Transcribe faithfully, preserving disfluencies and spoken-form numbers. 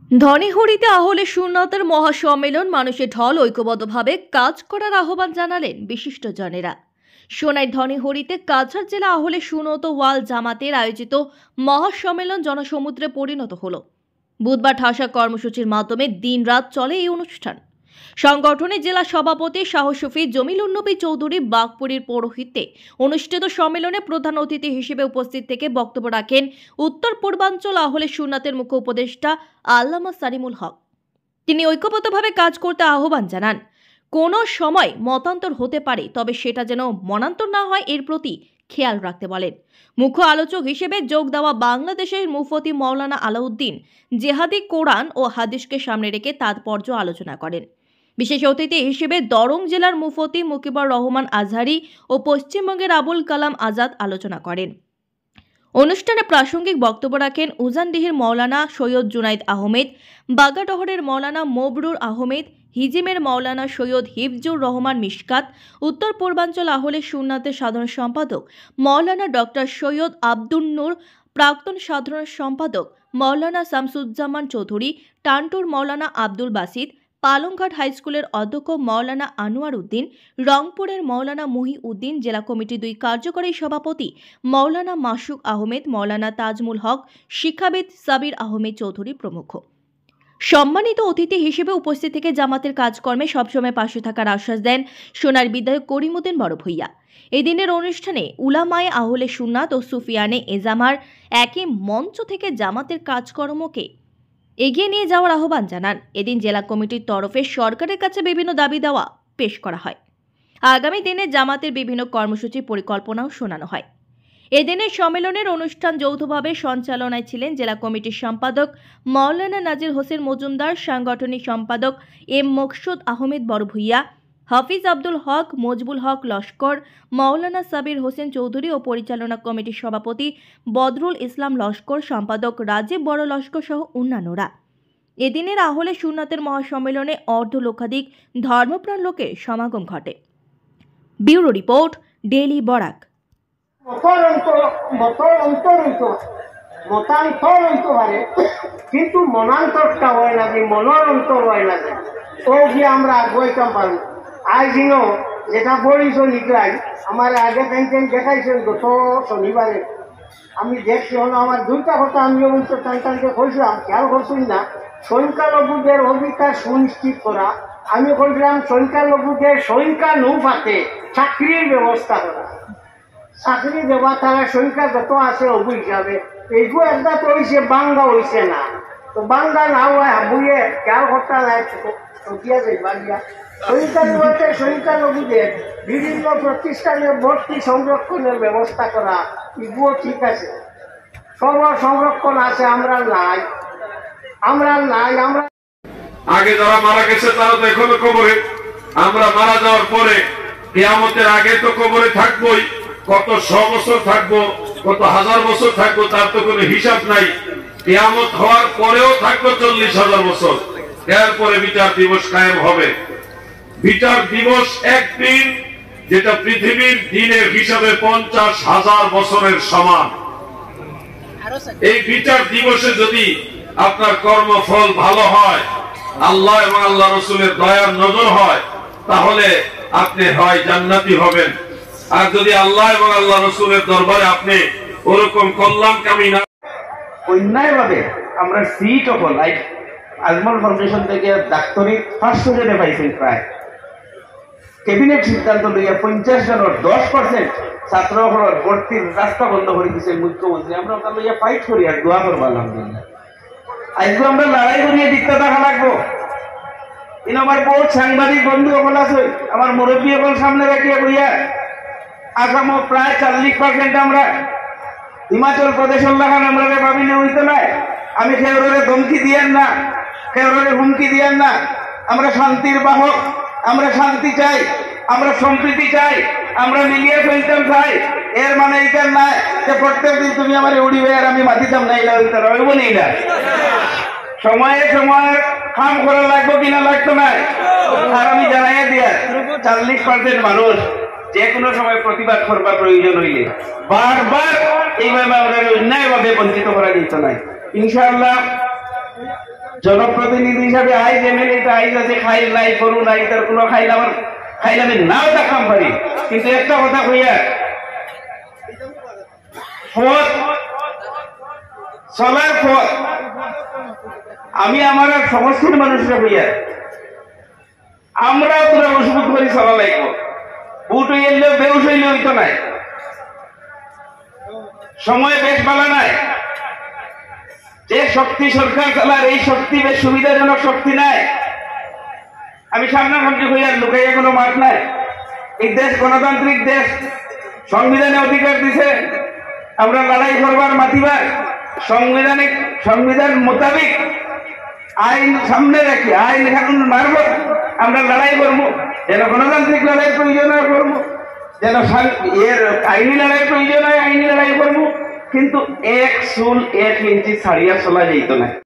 ধনেহরিতে আহলে সুন্নাতের মহাসম্মেলন মানুষের ঢল ঐক্যবদ্ধভাবে কাজ করার আহ্বান জানালেন বিশিষ্টজনেরা। সোনাই ধনেহরিতে কাছাড় জেলা আহলে সুন্নত ওয়াল জামাতের আয়োজিত মহাসম্মেলন জনসমুদ্রে পরিণত হলো। বুধবার ঠাসা কর্মসূচির মাধ্যমে দিন রাত চলে এই অনুষ্ঠান। সংগঠনের জেলা সভাপতি শাহ শফি জমিলুন নবী চৌধুরী বাগপুরীর পৌরোহিত্যে অনুষ্ঠিত সম্মেলনে প্রধান অতিথি হিসেবে উপস্থিত থেকে বক্তব্য রাখেন উত্তর পূর্বাঞ্চল আহলে সুন্নাতের মুখ্য উপদেষ্টা আল্লামা সালিমুল হক। তিনি ঐক্যবদ্ধভাবে কাজ করতে আহ্বান জানান। কোনো সময় মতান্তর হতে পারে, তবে সেটা যেন মনান্তর না হয় এর প্রতি খেয়াল রাখতে বলেন। মুখ্য আলোচক হিসেবে যোগ দেওয়া বাংলাদেশের মুফতি মাওলানা আলাউদ্দিন জেহাদি কোরআন ও হাদিসকে সামনে রেখে তাৎপর্য আলোচনা করেন। বিশেষ অতিথি হিসেবে দরং জেলার মুফতি মুকিবুর রহমান আজহারি ও পশ্চিমবঙ্গের আবুল কালাম আজাদ আলোচনা করেন। অনুষ্ঠানে প্রাসঙ্গিক বক্তব্য রাখেন উজানডিহির মাওলানা সৈয়দ জুনাইদ আহমেদ, বাগাডহরের মাওলানা মবরুর আহমেদ, হিজিমের মাওলানা সৈয়দ হিফজুর রহমান মিশকাত, উত্তর পূর্বাঞ্চল আহলে সুন্নাতের সাধারণ সম্পাদক মাওলানা ডক্টর সৈয়দ আব্দুন নূর, প্রাক্তন সাধারণ সম্পাদক মাওলানা শামসুজ্জামান চৌধুরী, টান্টুর মাওলানা আব্দুল বাসিদ, পালংঘাট হাইস্কুলের অধ্যক্ষ মাওলানা আনোয়ার উদ্দিন, রংপুরের মাওলানা মুহি উদ্দিন, জেলা কমিটির দুই কার্যকরী সভাপতি মাওলানা মাসুক আহমেদ, মাওলানা তাজমুল হক, শিক্ষাবিদ সাবির আহমেদ চৌধুরী প্রমুখ। সম্মানিত অতিথি হিসেবে উপস্থিত থেকে জামাতের কাজকর্মে সবসময় পাশে থাকার আশ্বাস দেন সোনার বিধায়ক করিমউদ্দিন বড় ভূঁইয়া। এই দিনের অনুষ্ঠানে উলামায়ে আহলে সুন্নাত ও সুফিয়ানে এজামার একই মঞ্চ থেকে জামাতের কাজকর্মকে এগিয়ে নিয়ে যাওয়ার আহ্বান জানান। এদিন জেলা কমিটির তরফে সরকারের কাছে বিভিন্ন দাবি দেওয়া পেশ করা হয়। আগামী দিনে জামাতের বিভিন্ন কর্মসূচি পরিকল্পনাও শোনানো হয়। এদিনের সম্মেলনের অনুষ্ঠান যৌথভাবে সঞ্চালনায় ছিলেন জেলা কমিটির সম্পাদক মাওলানা নাজির হোসেন মজুমদার, সাংগঠনিক সম্পাদক এম মকসুদ আহমেদ বড় ভূঁইয়া, হাফিজ আব্দুল হক, মজবুল হক লস্কর, মাওলানা সাবির হোসেন চৌধুরী ও পরিচালনা কমিটির সভাপতি বদরুল ইসলাম লস্কর, সম্পাদক রাজীব বড় লস্কর সহ অন্যান্যরা। এদিনের আহলে সুন্নাতের মহাসম্মেলনে অর্ধ লক্ষাধিক ধর্মপ্রাণ লোকের সমাগম ঘটে। Bureau report, daily Barak. মতান্তর হইতে পারে, কিন্তু মনান্তরটা হয় না, যে মনের অন্তর হয় না, ও গিয়ে আমরা বইতাম পারি। আজ দিনও যেটা বলিস লিখাই আমার আগে পেন্টেন দেখাইছেন গত শনিবারে, আমি দেখছি হলো আমার দুইটা কথা আমি অবশ্য টান টানকে কইছিলাম, খেয়াল করছেন না। সংখ্যালঘুদের অধিকার সুনিশ্চিত করা, আমি কইছিলাম সংখ্যালঘুদের সংখ্যা নৌপাতে চাকরির ব্যবস্থা করা। চাকরি দেওয়া তারা সংখ্যা যত আছে অবু হিসাবে এইগুলো একটা তো হয়েছে, বাঙ্গা হয়েছে না। তো বাঙ্গা না হয় হাবুয়ে খেয়াল করতে নাই সংখ্যালঘুতে সংখ্যালঘুদের বিভিন্ন প্রতিষ্ঠানের ভর্তি সংরক্ষণের ব্যবস্থা করা, এগুলো ঠিক আছে, সর্ব সংরক্ষণ আছে। আমরা নাই, আমরা নাই আমরা আগে যারা মারা গেছে তারা তো এখনো কবরে, আমরা মারা যাওয়ার পরে কিয়ামতের আগে তো কবরে থাকবোই। কত শ বছর থাকবো, কত হাজার বছর থাকবো তার তো কোনো হিসাব নাই। কিয়ামত হওয়ার পরেও থাকবো চল্লিশ হাজার বছর, এরপরে বিচার দিবস কায়েম হবে। বিচার দিবস একদিন, যেটা পৃথিবীর দিনের হিসাবে পঞ্চাশ হাজার বছরের সমান। এই বিচার দিবসে যদি আপনার কর্মফল ভালো হয়, আল্লাহ এবং আল্লাহ রসুলের দয়ার নজর হয়, তাহলে আপনি হয় জান্নাতি হবেন। আর যদি আল্লাহ এবং আল্লাহ রসুলের দরবারে আপনি ওরকম কল্যাণকামী না, অন্যায় ভাবে আমরা সিট অফল আজমল ফাউন্ডেশন থেকে ডাক্তারি পাঁচশো জনে পাইছেন প্রায়। ক্যাবিনেট সিদ্ধান্ত লইয়া পঞ্চাশ জনের দশ পার্সেন্ট ছাত্রসকলের ভর্তির রাস্তা বন্ধ করে দিয়েছেন মুখ্যমন্ত্রী। আমরা ওটা লইয়া ফাইট করি আর দোয়া করবো আলহামদুলিল্লাহ। আজকে আমরা লড়াই করিয়ে দিকটা দেখা লাগবো। কিন্তু আমার বহুত সাংবাদিক বন্ধু সকল আছে, আমার মুরব্বী সকল সামনে রাখিয়া কইয়া আসামও প্রায় চল্লিশ পার্সেন্ট আমরা হিমাচল প্রদেশের লাগান আমরা ভাবিলে হইতে নাই। আমি খেউরে ধমকি দিয়েন না, খেউরে হুমকি দিয়েন না। আমরা শান্তির বাহক, আমরা শান্তি চাই, আমরা সম্প্রীতি চাই, আমরা মিলিয়ে ফেলতাম চাই। এর মানে এইটা নাই যে প্রত্যেক দিন তুমি আমার উড়িবে আর আমি মাতিতাম না, এটা হইতে রইব নেই না। সময়ে সময়ে কাম করা লাগবো কিনা লাগতো না। আর আমি জানাই দিয়া চল্লিশ পার্সেন্ট মানুষ যে কোনো সময় প্রতিবাদ করবার প্রয়োজন হইলে বারবার এইভাবে আমরা অন্যায়ভাবে বঞ্চিত করা যেত নাই। ইনশাআল্লাহ জনপ্রতিনিধি হিসাবে আইজ এমএলএটা আইজ আছে খাইল নাই গরু নাই তার কোনো খাইল আমার খাইল আমি নাও দেখাম পারি, কিন্তু একটা কথা কইয়া পথ চলার পথ আমি আমার সমস্ত মানুষরা কইয়া আমরা তোরা মজবুত করে চলা লাগব। বুট হইলেও বেউস হইলে হইতো নাই, সময় বেশ ভালো নাই। যে শক্তি সরকার চালার এই শক্তি বেশ সুবিধাজনক শক্তি নাই। আমি সামনাসামনি হইয়ার লুকাইয়া কোনো মাঠ নাই। এই দেশ গণতান্ত্রিক দেশ, সংবিধানে অধিকার দিছে আমরা লড়াই করবার মাতিবার, সাংবিধানিক সংবিধান মোতাবেক আইন সামনে রাখি আইন কানুন মারব, আমরা লড়াই করবো। যেন গণতান্ত্রিক লড়াই প্রয়োজন হয় করবো, যেন এর আইনি লড়াই প্রয়োজন হয় আইনি লড়াই করবো, কিন্তু এক চুল এক ইঞ্চি ছাড়িয়া চলা যাইত না।